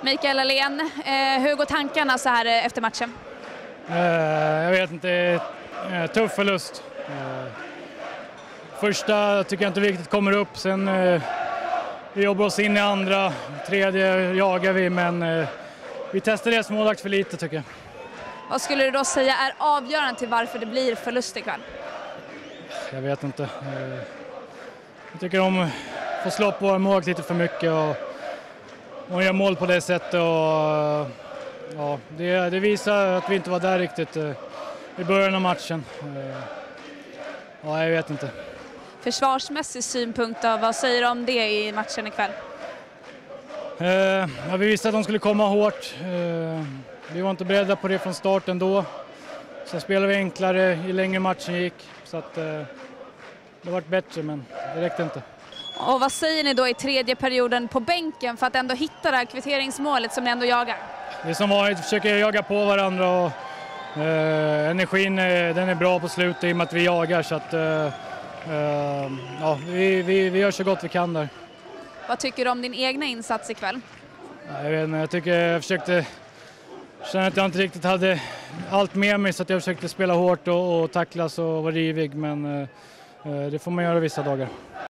Mikael Alén, hur går tankarna så här efter matchen? Jag vet inte, tuff förlust. Första tycker jag inte riktigt kommer upp, sen vi jobbar oss in i andra, tredje jagar vi, men vi testar det målvakt för lite tycker jag. Vad skulle du då säga är avgörande till varför det blir förlust ikväll? Jag vet inte. Jag tycker de får slå på vår målvakt lite för mycket och gör mål på det sättet. Och, ja, det visar att vi inte var där riktigt i början av matchen. Ja, jag vet inte. Försvarsmässig synpunkt då, vad säger du om det i matchen ikväll? Ja, vi visste att de skulle komma hårt. Vi var inte beredda på det från starten då. Sen spelade vi enklare ju längre matchen gick. Så att, det var bättre, men det räckte inte. Och vad säger ni då i tredje perioden på bänken för att ändå hitta det här kvitteringsmålet som ni ändå jagar? Det är som vanligt, försöker jaga på varandra och energin den är bra på slutet i och med att vi jagar. Så att, ja, vi gör så gott vi kan där. Vad tycker du om din egna insats ikväll? Jag vet inte, jag tycker jag försökte känna att jag inte riktigt hade allt med mig, så att jag försökte spela hårt och tacklas och vara rivig, men det får man göra vissa dagar.